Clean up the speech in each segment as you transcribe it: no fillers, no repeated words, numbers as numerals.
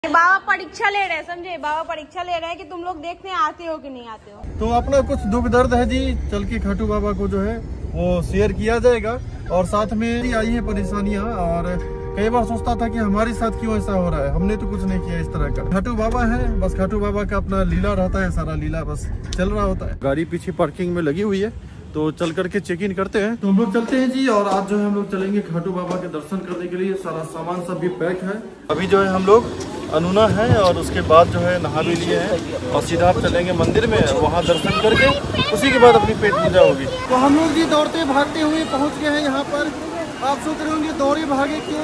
बाबा परीक्षा ले रहे हैं, समझे? बाबा परीक्षा ले रहे हैं कि तुम लोग देखने आते हो कि नहीं आते हो। तो अपना कुछ दुख दर्द है जी, चल के खाटू बाबा को जो है वो शेयर किया जाएगा। और साथ में आई है परेशानियां, और कई बार सोचता था कि हमारे साथ क्यों ऐसा हो रहा है, हमने तो कुछ नहीं किया इस तरह का। खाटू बाबा है, बस खाटू बाबा का अपना लीला रहता है, सारा लीला बस चल रहा होता है। गाड़ी पीछे पार्किंग में लगी हुई है, तो चल करके चेक इन करते हैं। तो हम लोग चलते हैं जी, और आज जो है हम लोग चलेंगे खाटू बाबा के दर्शन करने के लिए। सारा सामान सब भी पैक है। अभी जो है हम लोग अनुना है, और उसके बाद जो है नहा भी लिए हैं, और सीधा आप चलेंगे मंदिर में, वहाँ दर्शन करके उसी के बाद अपनी पेट पूजा होगी। तो हम लोग जी दौड़ते भागते हुए पहुँच गए हैं यहाँ पर। आप सोच रहे होंगे दौड़े भागे क्यों?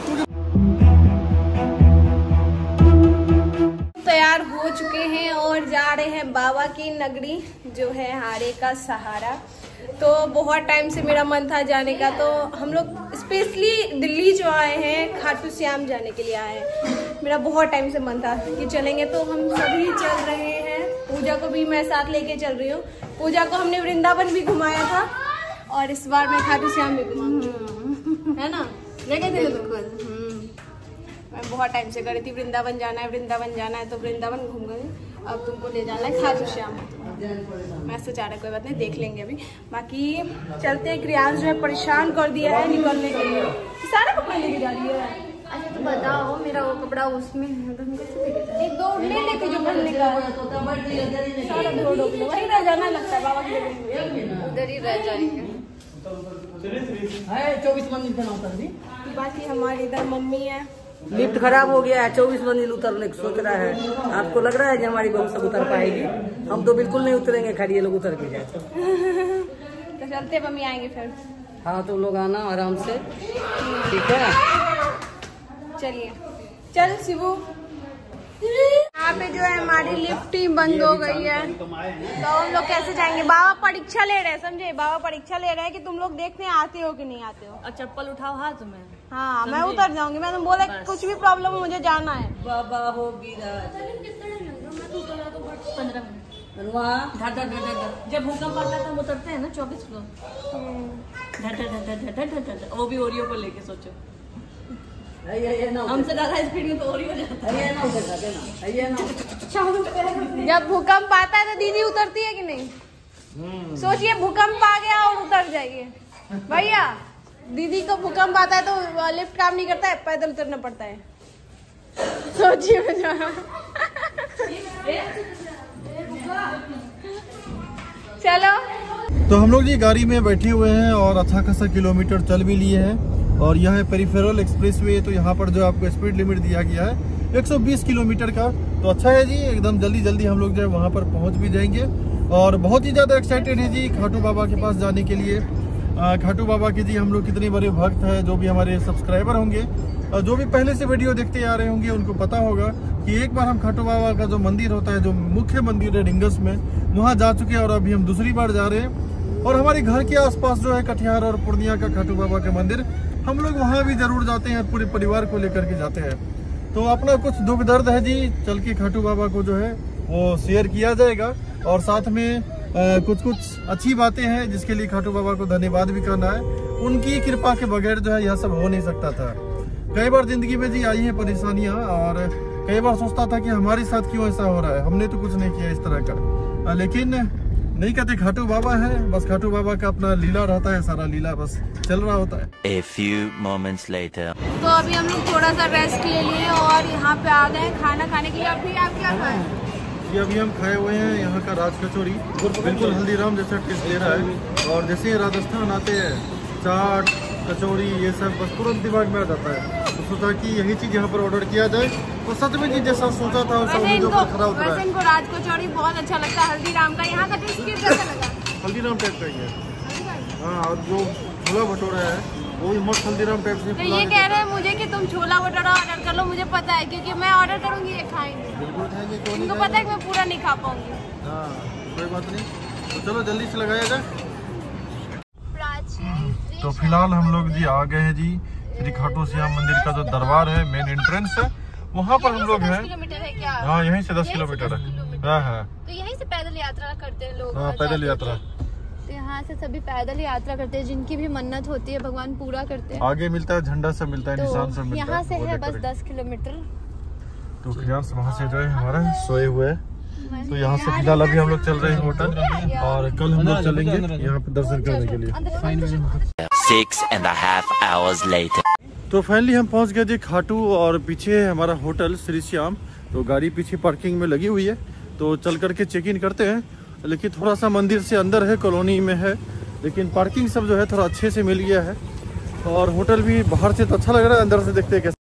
तैयार हो चुके हैं और जा रहे हैं बाबा की नगरी जो है हारे का सहारा। तो बहुत टाइम से मेरा मन था जाने का, तो हम लोग स्पेशली दिल्ली जो आए हैं खाटू श्याम जाने के लिए आए हैं। मेरा बहुत टाइम से मन था कि चलेंगे, तो हम सभी चल रहे हैं। पूजा को भी मैं साथ लेके चल रही हूँ। पूजा को हमने वृंदावन भी घुमाया था, और इस बार मैं खाटू श्याम भी है ना, लेके थे बिल्कुल। मैं बहुत टाइम से करी थी वृंदावन जाना है, वृंदावन जाना है, तो वृंदावन घूम गई। अब तुमको ले जाना है खाटू श्याम। मैं सोचा रहा कोई बात नहीं, देख लेंगे अभी। बाकी चलते हैं। क्रियांश जो है परेशान कर दिया है निकलने के लिए, सारा कपड़ा लेके जा रही है। अच्छा तो बताओ, मेरा वो कपड़ा उसमें एक दो ले लेके जो पहनने का सारा वही रह जाना लगता है बाबा के, उधर ही रह जाएंगे। 24 मंजिल पे ना उतर दी। बाकी हमारे इधर मम्मी है। लिफ्ट खराब हो गया है, 24 मंजिल उतरने की सोच रहा है। आपको लग रहा है कि हमारी बहू सब उतर पाएगी? हम तो बिल्कुल नहीं उतरेंगे, खाली ये लोग उतर के जाए। तो चलते मम्मी आएंगे फिर। हाँ तुम लोग आना आराम से, ठीक है? चलिए चल शिवू। यहाँ पे जो है हमारी लिफ्ट ही बंद हो गई है, तो हम लोग कैसे जाएंगे? बाबा परीक्षा ले रहे हैं, समझे? बाबा परीक्षा ले रहे हैं कि तुम लोग देखने आते हो कि नहीं आते हो। चप्पल उठाओ हाथ में। हाँ मैं उतर जाऊंगी। मैंने बोला कुछ भी प्रॉब्लम हो मुझे जाना है। बाबा होगी 15 मिनट जब भूकंप आता था हम उतरते हैं ना 24 फ्लोर, वो भी ओरियो को लेके सोचो। हमसे ज्यादा स्पीड में तो ओरियो जाता है। जब भूकंप आता है तो दीदी उतरती है कि नहीं? सोचिए भूकंप आ गया और उतर जाइए भैया। दीदी को भूकंप आता है तो लिफ्ट काम नहीं करता है, पैदल उतरना पड़ता है। सोचिए चलो। तो हम लोग जी गाड़ी में बैठे हुए हैं, और अच्छा खासा किलोमीटर चल भी लिए हैं। और यह है पेरिफेरल एक्सप्रेसवे, तो यहाँ पर जो आपको स्पीड लिमिट दिया गया है 120 किलोमीटर का। तो अच्छा है जी, एकदम जल्दी जल्दी हम लोग जो है वहाँ पर पहुँच भी जाएंगे। और बहुत ही ज़्यादा एक्साइटेड है जी खाटू बाबा के पास जाने के लिए। खाटू बाबा के जी हम लोग कितने बड़े भक्त हैं। जो भी हमारे सब्सक्राइबर होंगे, जो भी पहले से वीडियो देखते आ रहे होंगे, उनको पता होगा कि एक बार हम खाटू बाबा का जो मंदिर होता है, जो मुख्य मंदिर है डिंगस में, वहाँ जा चुके हैं, और अभी हम दूसरी बार जा रहे हैं। और हमारे घर के आसपास जो है कटिहार और पूर्णिया का खाटू बाबा का मंदिर, हम लोग वहाँ भी जरूर जाते हैं, पूरे परिवार को लेकर के जाते हैं। तो अपना कुछ दुख दर्द है जी, चल के खाटू बाबा को जो है वो शेयर किया जाएगा। और साथ में कुछ अच्छी बातें हैं जिसके लिए खाटू बाबा को धन्यवाद भी करना है। उनकी कृपा के बगैर जो है यह सब हो नहीं सकता था। कई बार जिंदगी में जी आई है परेशानियां, और कई बार सोचता था कि हमारे साथ क्यों ऐसा हो रहा है, हमने तो कुछ नहीं किया इस तरह का। लेकिन नहीं कहते खाटू बाबा है, बस खाटू बाबा का अपना लीला रहता है, सारा लीला बस चल रहा होता है। A few moments later. तो अभी हम लोग थोड़ा सा रेस्ट ले लिए और यहाँ पे आ गए खाना खाने के लिए। अभी आप क्या खाए? ये अभी हम खाए हुए हैं यहाँ का राज कचौरी, बिल्कुल हल्दीराम जैसा टेस्ट दे रहा है। और जैसे राजस्थान आते हैं, चाट कचौरी ये सब बस तुरंत दिमाग में आ जाता है। तो सोचा कि यही चीज़ यहाँ पर ऑर्डर किया जाए, और सच में जी जैसा सोचा था वैसा उम्मीदों पर खरा उतरा है। इनको राज कचौरी बहुत अच्छा लगता है हल्दीराम का। यहाँ का टेस्ट कैसा लगा? हल्दीराम टाइप का ही है। हाँ, और जो छोला भटूरा है वो भी मस्त हल्दीराम टाइप से। तो ये कह रहे हैं मुझे कि तुम छोला भटूरा ऑर्डर कर लो। मुझे पता है क्योंकि मैं ऑर्डर करूँगी, ये खाएंगे। बिल्कुल खाएंगे, क्यों नहीं? इनको पता है कि मैं पूरा नहीं खा पाऊंगी। हाँ कोई बात नहीं, तो चलो जल्दी से लगाया जाए। तो फिलहाल हम लोग जी आ गए हैं जी श्री खाटू श्याम मंदिर का जो दरबार है, मेन एंट्रेंस है, वहाँ पर हम लोग हैं। 10 किलोमीटर है क्या? हाँ यहीं से 10 किलोमीटर है। हाँ हाँ, तो यहीं से पैदल यात्रा करते हैं लोग। हाँ पैदल यात्रा। तो यहाँ से सभी पैदल यात्रा करते हैं, जिनकी भी मन्नत होती है भगवान पूरा करते हैं। आगे मिलता है झंडा सब मिलता है, निशान सब मिलता है। यहाँ से है बस 10 किलोमीटर। तो क्रियांश वहाँ से जो है हमारा सोए हुए है। तो यहाँ से फिलहाल अभी हम लोग चल रहे हैं होटल और कल हम लोग चलेंगे यहाँ पे दर्शन करने के लिए। 6.5 hours later. तो फाइनली हम पहुँच गए थे खाटू और पीछे है हमारा होटल श्री श्याम। तो गाड़ी पीछे पार्किंग में लगी हुई है, तो चल करके चेक इन करते हैं। लेकिन थोड़ा सा मंदिर से अंदर है, कॉलोनी में है, लेकिन पार्किंग सब जो है थोड़ा अच्छे से मिल गया है। और होटल भी बाहर से तो अच्छा लग रहा है, अंदर से देखते हैं कैसे।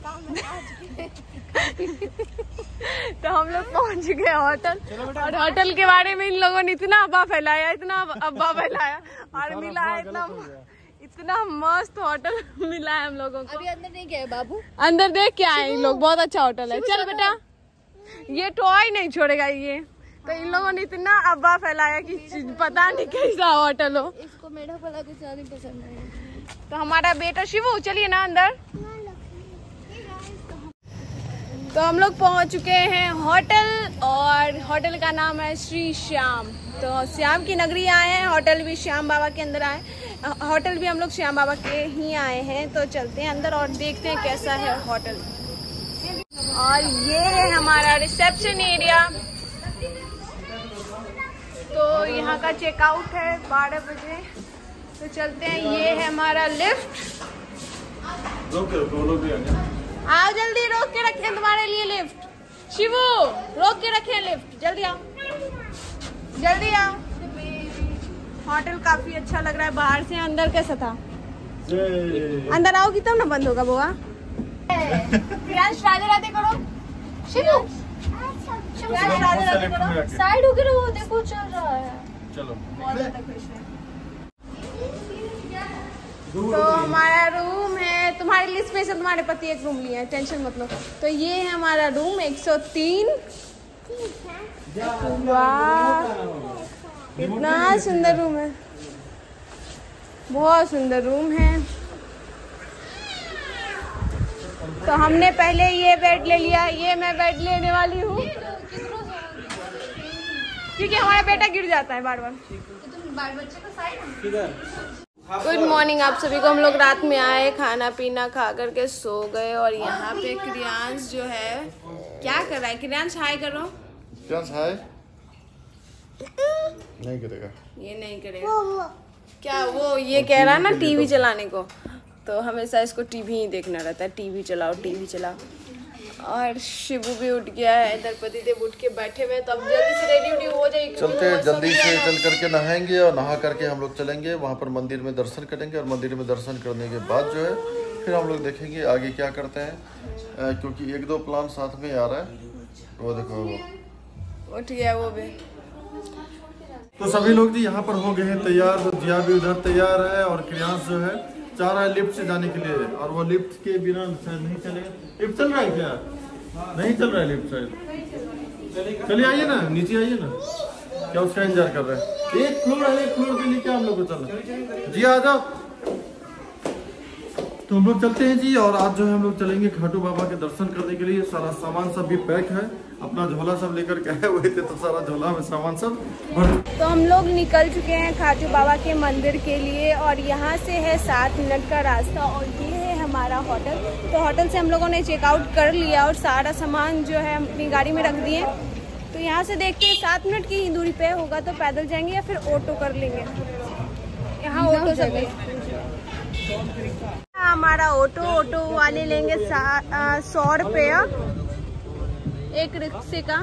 तो हम लोग पहुंच गए होटल, और होटल के बारे में इन लोगों ने इतना अब्बा फैलाया और मिला है इतना मस्त होटल मिला है हम लोगों को। अभी अंदर नहीं गए बाबू, अंदर देख के आए इन लोग, बहुत अच्छा होटल है। चल बेटा, ये टॉय नहीं छोड़ेगा ये। तो इन लोगों ने इतना अब्बा फैलाया कि पता नहीं कैसा होटल हो। इसको मेढक वाला कुछ ज्यादा पसंद है। तो हमारा बेटा शिवू, चलिए ना अंदर। तो हम लोग पहुंच चुके हैं होटल, और होटल का नाम है श्री श्याम। तो श्याम की नगरी आए हैं, होटल भी श्याम बाबा के अंदर आए, होटल भी हम लोग श्याम बाबा के ही आए हैं। तो चलते हैं अंदर और देखते हैं कैसा है होटल। और ये है हमारा रिसेप्शन एरिया। तो यहाँ का चेकआउट है 12 बजे। तो चलते हैं, ये है हमारा लिफ्ट। आओ जल्दी, रोक के रखे हैं तुम्हारे लिए लिफ्ट। शिवू, रोक के रखे हैं लिफ्ट, जल्दी आओ, जल्दी आओ। होटल काफी अच्छा लग रहा है बाहर से। अंदर कैसा था? अंदर आओगी तब ना बंद होगा बुआ। राधे राधे करो शिवू, राधे राधे करो। साइड होकर वो देखो चल रहा है। चलो, बहुत ज्यादा खुश है। तो हमारा रूम है, तुम्हारे लिए स्पेशल तुम्हारे पति एक रूम लिया है, टेंशन मत लो। तो ये है हमारा रूम 103। वाह, इतना सुंदर रूम है, बहुत सुंदर रूम है। तो हमने पहले ये बेड ले लिया, ये मैं बेड लेने वाली हूँ क्योंकि हमारा बेटा गिर जाता है बार बार। गुड मॉर्निंग आप सभी को। हम लोग रात में आए, खाना पीना खा करके सो गए। और यहाँ पे क्रियांश जो है क्या कर रहा है? क्रियांश हाय करो। क्रियांश हाय नहीं करेगा, ये नहीं करेगा क्या? वो ये कह रहा है ना टीवी चलाने को, तो हमेशा इसको टीवी ही देखना रहता है, टीवी चलाओ टीवी चलाओ। और शिबू भी उठ गया है, इधर पति देव उठ के बैठे हुए। तो अब जल्दी से रेडी उडी हो जाएगी, चलते हैं जल्दी से। चल करके नहाएंगे और नहा करके हम लोग चलेंगे वहाँ पर मंदिर में दर्शन करेंगे। और मंदिर में दर्शन करने के बाद जो है फिर हम लोग देखेंगे आगे क्या करते हैं, क्योंकि 1-2 प्लान साथ में आ रहा है। वो देखो वो उठ गया वो भी। तो सभी लोग जी यहाँ पर हो गए हैं तैयार। तो जिया भी उधर तैयार है और क्रियांश जो है चाह रहा है लिफ्ट से जाने के लिए, और वो लिफ्ट के बिना शायद नहीं चलेगा। लिफ्ट चल रहा है क्या? नहीं चल रहा है लिफ्ट शायद। चलिए आइए ना, नीचे आइए ना, क्या उसका इंतजार कर रहे हैं? एक फ्लोर के लिए क्या हम लोग को चलना? जी आ जाओ। तो हम लोग चलते हैं जी। और आज जो है हम लोग चलेंगे खाटू बाबा के दर्शन करने के लिए। सारा सामान सब भी पैक है, अपना झोला सब लेकर के आए हुए थे, तो सारा झोला में सामान सब भर। तो हम लोग निकल चुके हैं खाटू बाबा के मंदिर के लिए, और यहाँ से है 7 मिनट का रास्ता। और ये है हमारा होटल। तो होटल से हम लोगों ने चेकआउट कर लिया और सारा सामान जो है हम अपनी गाड़ी में रख दिए। तो यहाँ से देखते हैं 7 मिनट की दूरी पे होगा तो पैदल जाएंगे या फिर ऑटो कर लेंगे। यहाँ ऑटो चलेंगे, हमारा ऑटो वाले लेंगे 100 रुपया एक रिक्शे का।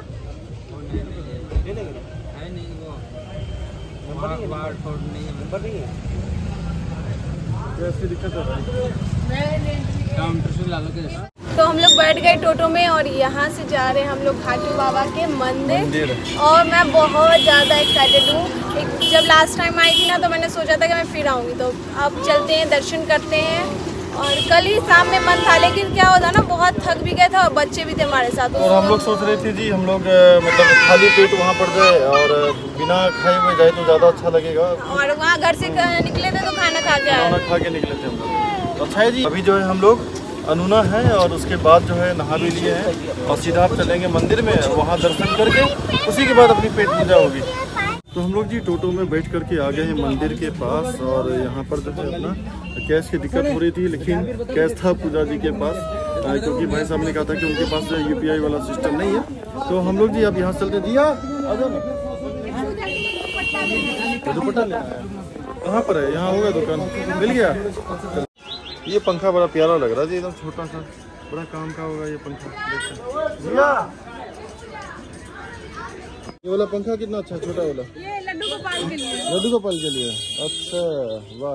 तो हम लोग बैठ गए टोटो में और यहाँ से जा रहे हैं हम लोग खाटू बाबा के मंदिर। और मैं बहुत ज़्यादा एक्साइटेड हूँ। जब लास्ट टाइम आई थी ना तो मैंने सोचा था कि मैं फिर आऊँगी। तो अब चलते हैं, दर्शन करते हैं। और कल ही शाम में मन था, लेकिन क्या होता ना, बहुत थक भी गए थे और बच्चे भी थे हमारे साथ। और हम लोग सोच रहे थे जी हम लोग मतलब खाली पेट वहाँ पर जाए और बिना खाए हुए जाए तो ज़्यादा अच्छा लगेगा। और वहाँ घर से निकले थे तो खाना खा के आए, खाना खा के निकले थे हम लोग। तो अच्छा है जी, अभी जो है हम लोग अनुना है और उसके बाद जो है नहा भी लिए हैं और सीधा आप चलेंगे मंदिर में, वहाँ दर्शन करके उसी के बाद अपनी पेट पूजा होगी। तो हम लोग जी टोटो में बैठ करके आ गए हैं मंदिर के पास। और यहाँ पर जो है अपना कैश की दिक्कत हो रही थी, लेकिन कैश था पूजा जी के पास। क्योंकि भाई साहब ने कहा था कि उनके पास UPI वाला सिस्टम नहीं है। तो हम लोग जी अब यहाँ चलते दिया दुपट्टा लेना है। कहाँ पर है? यहाँ होगा दुकान, मिल गया। ये पंखा बड़ा प्यारा लग रहा है जी, एकदम छोटा सा, बड़ा काम का होगा ये पंखा। ये वाला पंखा कितना अच्छा, छोटा वाला? ये लड्डू गोपाल के लिए। लड्डू गोपाल के लिए, अच्छा वाह।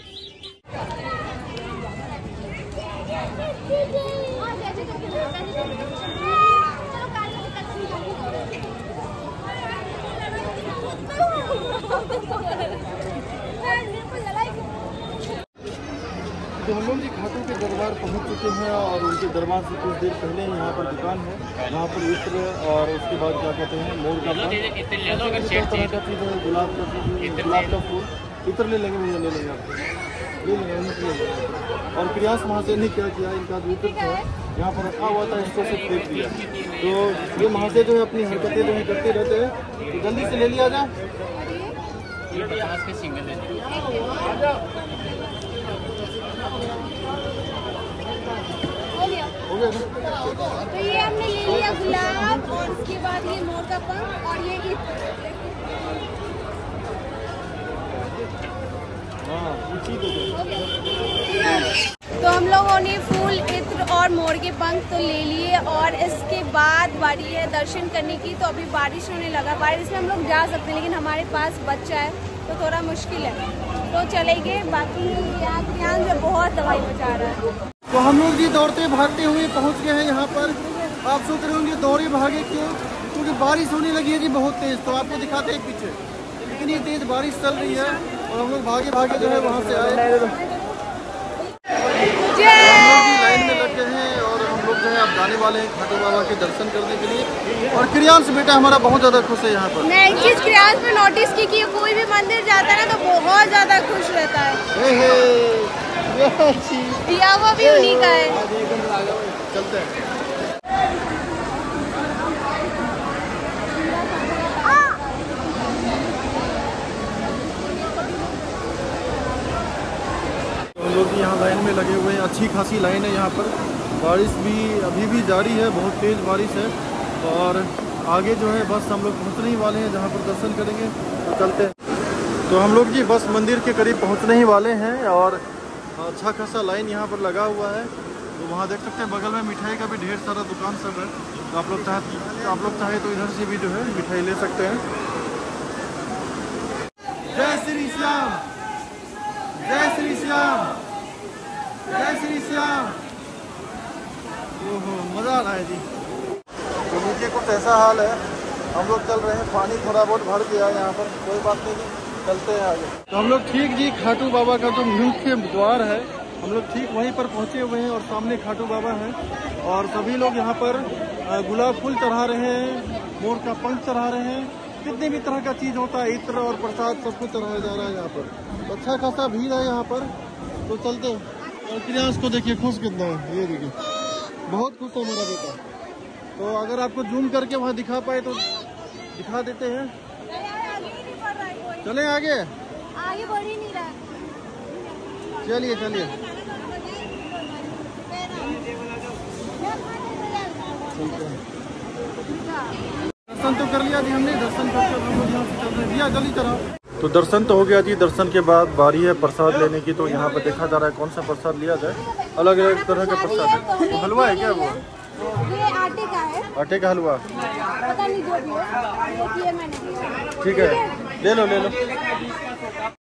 तो हम लोग जी खाटू के दरबार पहुंच चुके हैं और उनके दरबार से कुछ देर पहले यहाँ पर दुकान है, वहाँ पर इत्र और उसके बाद क्या कहते हैं मोर का फूल, गुलाब का फूल, इत्र ले लेंगे, मुझे ले लेंगे आपको, ले लेंगे। और प्रयास महाशय ने क्या किया, इनका जो इत्र था यहाँ पर रखा हुआ था, इसको से फेंक दिया। तो ये महाशय जो है अपनी हरकतें जो है करते रहते हैं, तो जल्दी से ले लिया जाए। हो गया। तो ये हमने ले लिया गुलाब और उसके बाद ये मोर का पंख और ये तो हम लोगों ने फूल, इत्र और मोर के पंख तो ले लिए और इसके बाद बारी है दर्शन करने की। तो अभी बारिश होने लगा, बारिश में हम लोग जा सकते हैं लेकिन हमारे पास बच्चा है तो थोड़ा मुश्किल है, तो चलेंगे। बाकी यहाँ जो बहुत दवाई बचा रहा है। तो हम लोग जी दौड़ते भागते हुए पहुंच गए हैं यहाँ पर। आप सोच रहे होंगे दौड़े भागे क्यों, क्योंकि बारिश होने लगी है जी बहुत तेज। तो आपको दिखाते हैं पीछे इतनी तेज बारिश चल रही है और हम लोग भागे भागे जो है वहाँ से आए। लाइन में लग गए हैं और हम लोग जो है अब जाने वाले हैं खाटू बाबा के दर्शन करने के लिए। और क्रियांश बेटा हमारा बहुत ज्यादा खुश है यहाँ पर। मैं एक चीज क्रियांश में नोटिस की कि कोई भी मंदिर जाता है ना तो बहुत ज्यादा खुश रहता है। दिया हुआ भी उन्हीं का है। चलते हैं। हम लोग यहाँ लाइन में लगे हुए हैं, अच्छी खासी लाइन है यहाँ पर। बारिश भी अभी भी जारी है, बहुत तेज बारिश है और आगे जो है बस हम लोग पहुँचने ही वाले हैं जहाँ पर दर्शन करेंगे। तो चलते हैं। तो हम लोग जी बस मंदिर के करीब पहुँचने ही वाले हैं और अच्छा खासा लाइन यहाँ पर लगा हुआ है। तो वहाँ देख सकते हैं बगल में मिठाई का भी ढेर सारा दुकान सब है। तो आप लोग चाहे तो इधर से भी जो है मिठाई ले सकते हैं। जय श्री श्याम, जय श्री श्याम, जय श्री श्याम। ओहो मज़ा आ रहा है जी। तो नीचे कुछ ऐसा हाल है, हम लोग चल रहे हैं, पानी थोड़ा बहुत भर गया है यहाँ पर, कोई बात नहीं, चलते हैं आगे। तो हम लोग ठीक जी खाटू बाबा का जो मुख्य द्वार है हम लोग ठीक वहीं पर पहुंचे हुए हैं और सामने खाटू बाबा हैं और सभी लोग यहाँ पर गुलाब फूल चढ़ा रहे हैं, मोर का पंख चढ़ा रहे हैं, कितने भी तरह का चीज होता है, इत्र और प्रसाद सब कुछ चढ़ाया जा रहा है यहाँ पर। तो अच्छा खासा भीड़ है यहाँ पर। तो चलते हैं। और क्रियांश को देखिए खुश कितना है, ये देखिए बहुत खुश है मेरा बेटा। तो अगर आपको जूम करके वहाँ दिखा पाए तो दिखा देते हैं। चले आगे, आगे बढ़ ही नहीं रहा। चलिए चलिए दर्शन तो कर लिया जी हमने, दर्शन करके हम लोग यहाँ से चल रहे हैं। जल्दी चलाओ। तो दर्शन तो हो गया जी, दर्शन के बाद बारी है प्रसाद लेने की। तो यहाँ पर देखा जा रहा है कौन सा प्रसाद लिया जाए, अलग अलग तरह का प्रसाद है। तो हलवा है क्या वो? ये आटे का है, आटे का हलवा, पता नहीं जो भी है, ये मैंने ठीक है ले लो ले लो।